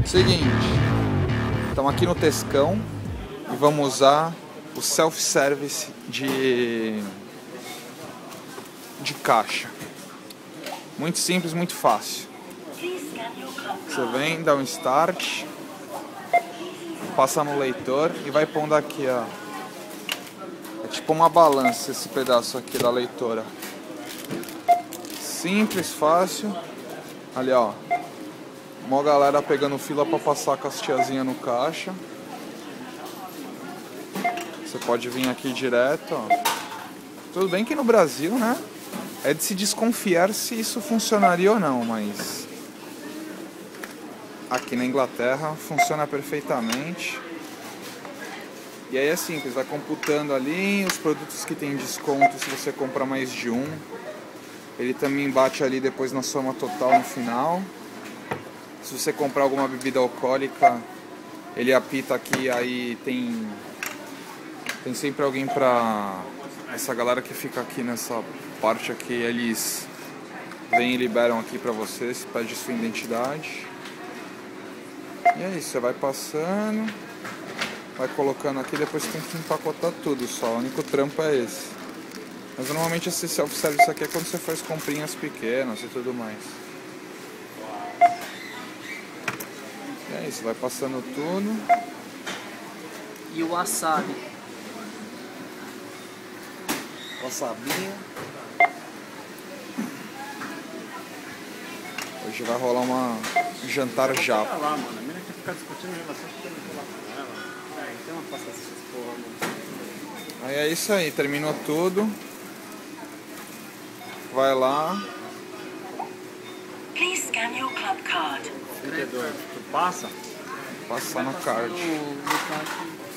Seguinte, estamos aqui no Tescão e vamos usar o self-service de caixa. Muito simples, muito fácil. Você vem, dá um start, passa no leitor e vai pondo aqui, ó. É tipo uma balança esse pedaço aqui da leitora. Simples, fácil. Ali, ó. Uma galera pegando fila pra passar com as tiazinhas no caixa. Você pode vir aqui direto, ó. Tudo bem que no Brasil, né? É de se desconfiar se isso funcionaria ou não, mas aqui na Inglaterra funciona perfeitamente. E aí é simples, vai computando ali os produtos que tem desconto se você comprar mais de um. Ele também bate ali depois na soma total no final. Se você comprar alguma bebida alcoólica, ele apita aqui, aí tem sempre alguém pra... Essa galera que fica aqui nessa parte aqui, eles vêm e liberam aqui pra você, se pede sua identidade. E é isso, você vai passando, vai colocando aqui, depois tem que empacotar tudo só, o único trampo é esse. Mas normalmente esse self-service aqui é quando você faz comprinhas pequenas e tudo mais. E é isso, vai passando tudo. E o wasabi? Wasabinho. Hoje vai rolar um jantar japa. Lá, mano. A menina quer ficar discutindo em relação que eu não falar com ela. Então eu faço essas porra, mano. Aí é isso aí, terminou tudo. Vai lá. Please scan your club card. Tu passa? Passar no card. No card.